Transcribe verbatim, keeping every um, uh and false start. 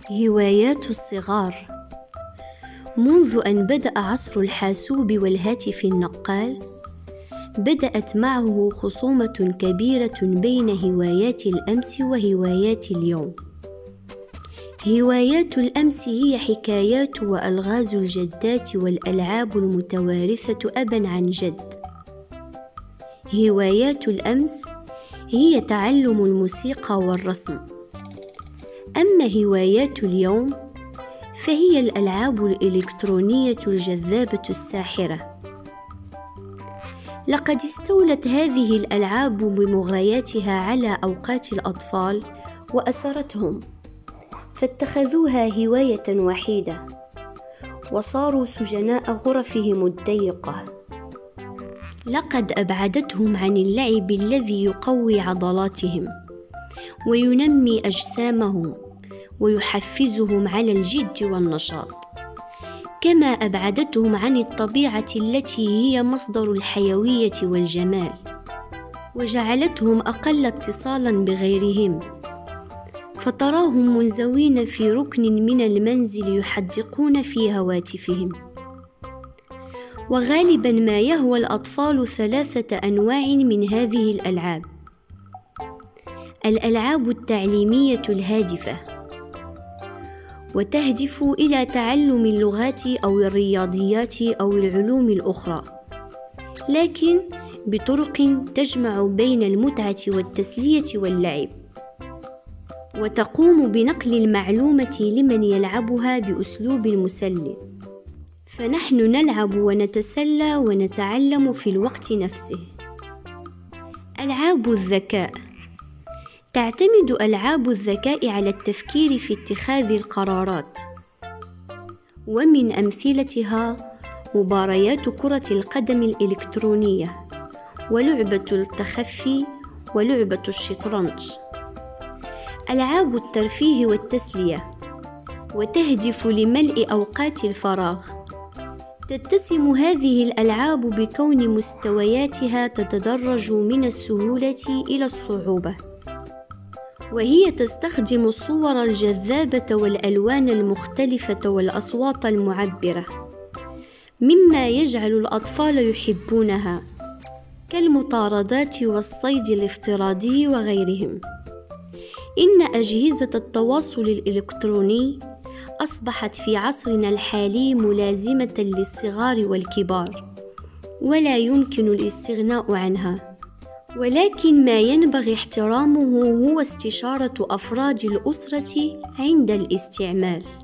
هوايات الصغار. منذ أن بدأ عصر الحاسوب والهاتف النقال، بدأت معه خصومة كبيرة بين هوايات الأمس وهوايات اليوم. هوايات الأمس هي حكايات وألغاز الجدات والألعاب المتوارثة أباً عن جد. هوايات الأمس هي تعلم الموسيقى والرسم. أما هوايات اليوم فهي الألعاب الإلكترونية الجذابة الساحرة. لقد استولت هذه الألعاب بمغرياتها على أوقات الأطفال وأسرتهم، فاتخذوها هواية وحيدة وصاروا سجناء غرفهم الضيقة. لقد أبعدتهم عن اللعب الذي يقوي عضلاتهم وينمي أجسامهم ويحفزهم على الجد والنشاط، كما أبعدتهم عن الطبيعة التي هي مصدر الحيوية والجمال، وجعلتهم أقل اتصالاً بغيرهم، فتراهم منزوين في ركن من المنزل يحدقون في هواتفهم. وغالباً ما يهوى الأطفال ثلاثة أنواع من هذه الألعاب: الألعاب التعليمية الهادفة، وتهدف إلى تعلم اللغات أو الرياضيات أو العلوم الأخرى، لكن بطرق تجمع بين المتعة والتسلية واللعب، وتقوم بنقل المعلومة لمن يلعبها بأسلوب مسلي. فنحن نلعب ونتسلى ونتعلم في الوقت نفسه. ألعاب الذكاء. تعتمد ألعاب الذكاء على التفكير في اتخاذ القرارات، ومن أمثلتها مباريات كرة القدم الإلكترونية، ولعبة التخفي، ولعبة الشطرنج. ألعاب الترفيه والتسلية، وتهدف لملء أوقات الفراغ. تتسم هذه الألعاب بكون مستوياتها تتدرج من السهولة إلى الصعوبة، وهي تستخدم الصور الجذابة والألوان المختلفة والأصوات المعبرة، مما يجعل الأطفال يحبونها، كالمطاردات والصيد الافتراضي وغيرهم. إن أجهزة التواصل الإلكتروني أصبحت في عصرنا الحالي ملازمة للصغار والكبار، ولا يمكن الاستغناء عنها، ولكن ما ينبغي احترامه هو استشارة أفراد الأسرة عند الاستعمال.